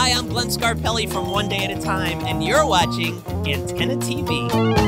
Hi, I'm Glenn Scarpelli from One Day at a Time, and you're watching Antenna TV.